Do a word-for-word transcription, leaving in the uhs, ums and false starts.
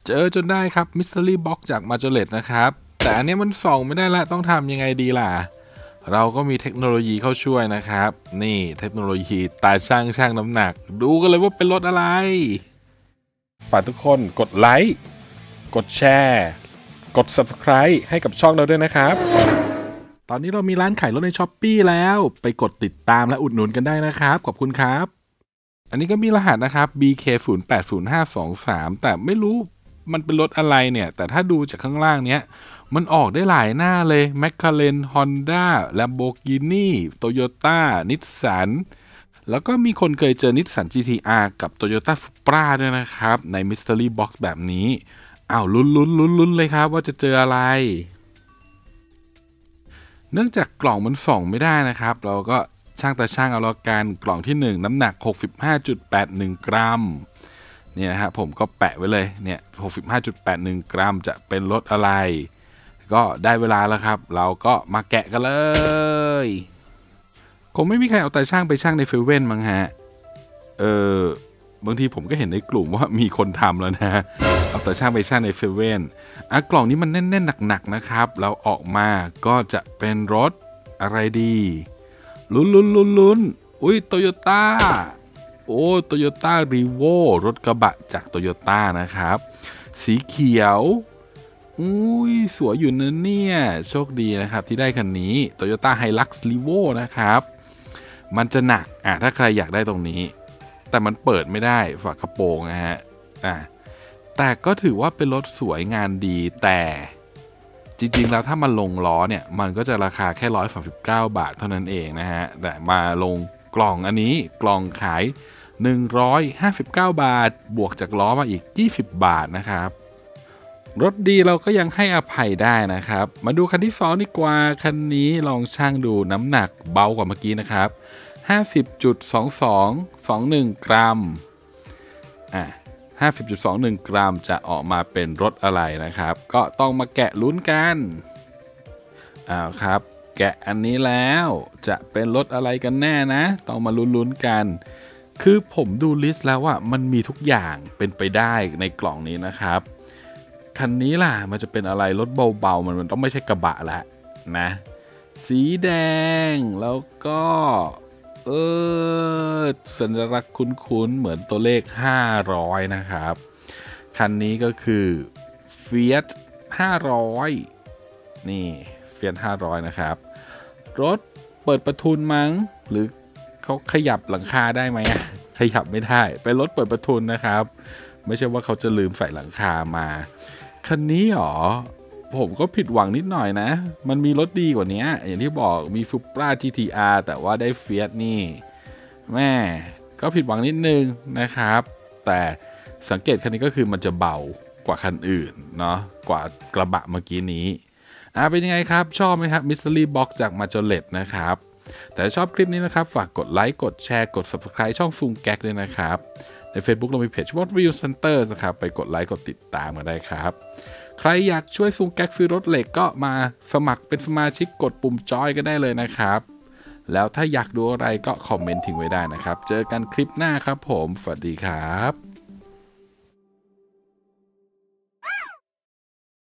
เจอจนได้ครับ Mystery Box จาก Majorette นะครับแต่อันนี้มันส่องไม่ได้ละต้องทำยังไงดีล่ะเราก็มีเทคโนโลยีเข้าช่วยนะครับนี่เทคโนโลยีตาช่างช่างน้ำหนักดูกันเลยว่าเป็นรถอะไรฝากทุกคนกดไลค์กดแชร์กด ซับสไครบ์ ให้กับช่องเราด้วยนะครับตอนนี้เรามีร้านขายรถใน ช้อปปี้ แล้วไปกดติดตามและอุดหนุนกันได้นะครับขอบคุณครับอันนี้ก็มีรหัสนะครับ บี เค ศูนย์ แปด ศูนย์ ห้า สอง สาม แต่ไม่รู้มันเป็นรถอะไรเนี่ยแต่ถ้าดูจากข้างล่างเนี้ยมันออกได้หลายหน้าเลย McLaren Honda Lamborghini Toyota Nissan แล้วก็มีคนเคยเจอ Nissan จี ที อาร์ กับ Toyota Supra ด้วยนะครับใน Mystery Box แบบนี้อ้าวลุ้นลุ้นลุ้นลุ้นเลยครับว่าจะเจออะไรเนื่องจากกล่องมันส่องไม่ได้นะครับเราก็ช่างตาช่างเอาละกันกล่องที่หนึ่งน้ำหนัก หกสิบห้าจุดแปดหนึ่ง กรัมเนี่ยนะฮะผมก็แปะไว้เลยเนี่ย หกสิบห้าจุดแปดหนึ่ง กรัมจะเป็นรถอะไรก็ได้เวลาแล้วครับเราก็มาแกะกันเลยคงไม่มีใครเอาตาช่างไปช่างในเฟเว่นมั้งฮะเออบางทีผมก็เห็นในกลุ่มว่ามีคนทำแล้วนะเอาตาช่างไปช่างในเฟเว่นอ่ะกล่องนี้มันแน่นๆหนักๆนะครับเราออกมาก็จะเป็นรถอะไรดีลุ้นลุ้นลุ้นลุ้นอุ้ยโตโยต้าโอ้โตโยต้ารีโวรถกระบะจากโตโยต้านะครับสีเขียวอุ้ยสวยอยู่นะเนี่ยโชคดีนะครับที่ได้คันนี้ Toyota Hilux Revo นะครับมันจะหนักอ่ะถ้าใครอยากได้ตรงนี้แต่มันเปิดไม่ได้ฝากระโปรงนะฮะอ่ะแต่ก็ถือว่าเป็นรถสวยงานดีแต่จริงๆแล้วถ้ามันลงล้อเนี่ยมันก็จะราคาแค่หนึ่งร้อยสามสิบเก้าบาทเท่านั้นเองนะฮะแต่มาลงกล่องอันนี้กล่องขายหนึ่งร้อยห้าสิบเก้าบาทบวกจากล้อมาอีกยี่สิบบาทนะครับรถดีเราก็ยังให้อภัยได้นะครับมาดูคันที่สองดีกว่าคันนี้ลองชั่งดูน้ำหนักเบากว่าเมื่อกี้นะครับ ห้าสิบจุดสองสองสองหนึ่ง กรัมอ่ะ ห้าสิบจุดสองหนึ่ง กรัมจะออกมาเป็นรถอะไรนะครับก็ต้องมาแกะลุ้นกันอ้าวครับแกะอันนี้แล้วจะเป็นรถอะไรกันแน่นะต้องมาลุ้นๆกันคือผมดูลิสต์แล้วว่ามันมีทุกอย่างเป็นไปได้ในกล่องนี้นะครับคันนี้ล่ะมันจะเป็นอะไรรถเบาๆมันมันต้องไม่ใช่กระบะละนะสีแดงแล้วก็เออสัญลักษณ์คุ้นๆเหมือนตัวเลขห้าร้อยนะครับคันนี้ก็คือ Fiat ห้าร้อยนี่ Fiat ห้าร้อยนะครับรถเปิดประทุนมั้งหรือเขาขยับหลังคาได้ไหมขยับไม่ได้เป็นรถเปิดประทุนนะครับไม่ใช่ว่าเขาจะลืมใส่หลังคามาคันนี้หรอผมก็ผิดหวังนิดหน่อยนะมันมีรถดีกว่านี้อย่างที่บอกมี Supra จี ที อาร์ แต่ว่าได้ Fiat นี่แม่ก็ผิดหวังนิดนึงนะครับแต่สังเกตคันนี้ก็คือมันจะเบากว่าคันอื่นเนาะกว่ากระบะเมื่อกี้นี้อ่ะเป็นยังไงครับชอบไหมครับ Mystery Box จาก Majorette นะครับแต่ชอบคลิปนี้นะครับฝากกดไลค์กดแชร์กด ซับสไครบ์ ช่องฟุงแก๊กด้วยนะครับใน Facebook เรามีเพจ What Review Center นะครับไปกดไลค์กดติดตามกันได้ครับใครอยากช่วยฟุงแก๊กซื้อรถเหล็กก็มาสมัครเป็นสมาชิกกดปุ่มจอยก็ได้เลยนะครับแล้วถ้าอยากดูอะไรก็คอมเมนต์ทิ้งไว้ได้นะครับเจอกันคลิปหน้าครับผมสวัสดีครับ